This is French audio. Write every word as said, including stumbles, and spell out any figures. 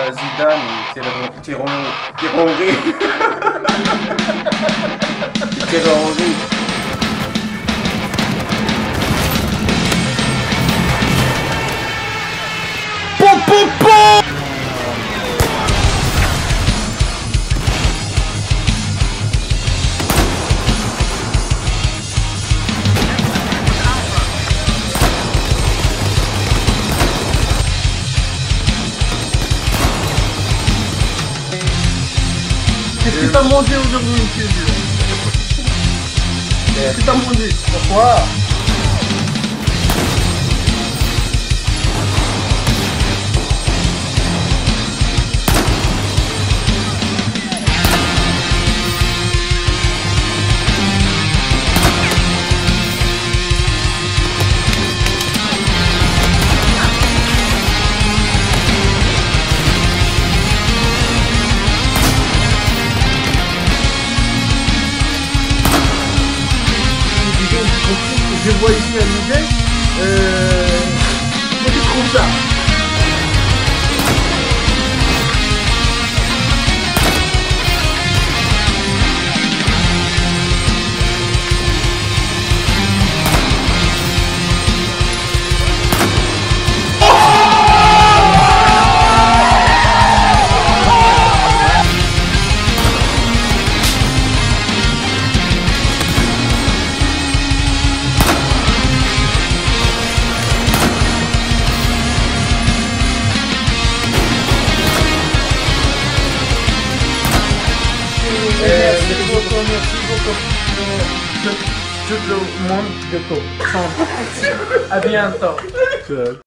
euh, Zidane et Thierry Thierry Thierry Pom pom pom. Qu'est-ce que t'as mangé aujourd'hui, monsieur? Qu'est-ce que t'as mangé? Pourquoi? Je vois ici un musée, euh... qu'est-ce que tu trouves ça? Merci beaucoup, merci beaucoup. Tout, tout le monde de comprendre. À bientôt.